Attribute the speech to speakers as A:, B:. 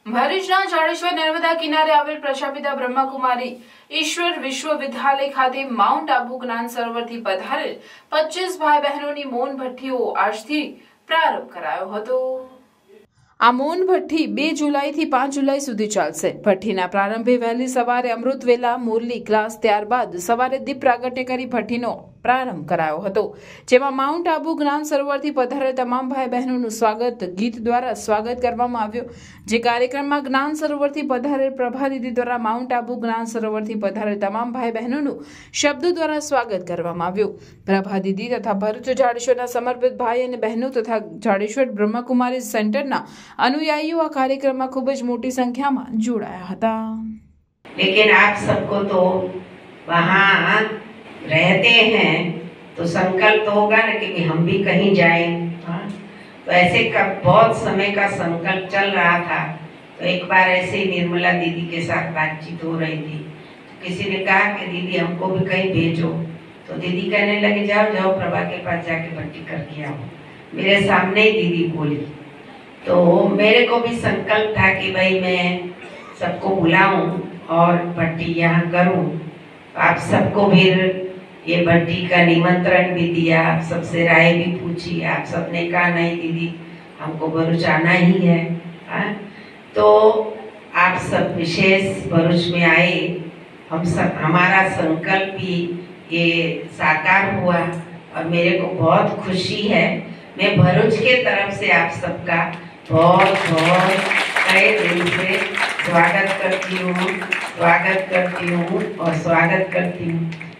A: ભરૂચના જાડેશ્વર નર્મદા કિનારે આવેલ પ્રજાપિતા બ્રહ્માકુમારી ઈશ્વર વિશ્વવિદ્યાલય ખાતે માઉન્ટ આબુ જ્ઞાન સરોવરથી પધારેલ 25 ભાઈ બહેનોની મૌન ભઠ્ઠીઓ આજથી પ્રારંભ કરાયો હતો। આ મૌન ભઠ્ઠી 2 જુલાઈથી 5 જુલાઈ સુધી ચાલશે। ભઠ્ઠીના પ્રારંભે વહેલી સવારે અમૃત વેલા મુરલી ક્લાસ, ત્યારબાદ સવારે દીપ પ્રાગટ્ય કરી ભઠ્ઠીનો પ્રારંભ કરાયો હતો, જેમાં માઉન્ટ આબુ જ્ઞાન સરોવરથી પધારેલ તમામ ભાઈ બહેનોનું સ્વાગત ગીત દ્વારા સ્વાગત કરવામાં આવ્યું। જે કાર્યક્રમમાં જ્ઞાન સરોવરથી પધારેલ પ્રભા દીદી દ્વારા માઉન્ટ આબુ જ્ઞાન સરોવરથી પધારેલ તમામ ભાઈ બહેનોનું શબ્દો દ્વારા સ્વાગત કરવામાં આવ્યું। પ્રભા દીદી તથા ભરૂચ જાડેશ્વરના સમર્પિત ભાઈ અને બહેનો તથા જાડેશ્વર બ્રહ્મકુમારી સેન્ટરના अनुयायियों આ કાર્યક્રમમાં ખૂબ જ મોટી સંખ્યામાં જોડાયા હતા।
B: लेकिन आप सबको तो वहाँ रहते हैं तो संकल्प तो होगा ना कि हम भी कहीं जाएं। तो ऐसे का बहुत समय का संकल्प चल रहा था। तो एक बार ऐसे ही निर्मला दीदी के साथ बातचीत हो रही थी, तो किसी ने कहा कि दीदी हमको भी कहीं भेजो। तो दीदी कहने लगे जाओ जाओ प्रभा के पास जाके भट्टी करके आओ। मेरे सामने ही दीदी बोली। तो मेरे को भी संकल्प था कि भाई मैं सबको बुलाऊं और भट्टी यहाँ करूं। तो आप सबको भी ये भट्टी का निमंत्रण भी दिया, आप सबसे राय भी पूछी। आप सबने कहा नहीं दीदी हमको भरूच आना ही है। तो आप सब विशेष भरूच में आए, हम सब हमारा संकल्प भी ये साकार हुआ और मेरे को बहुत खुशी है। मैं भरूच के तरफ से आप सबका बहुत बहुत तहे दिल से स्वागत करती हूँ और स्वागत करती हूँ।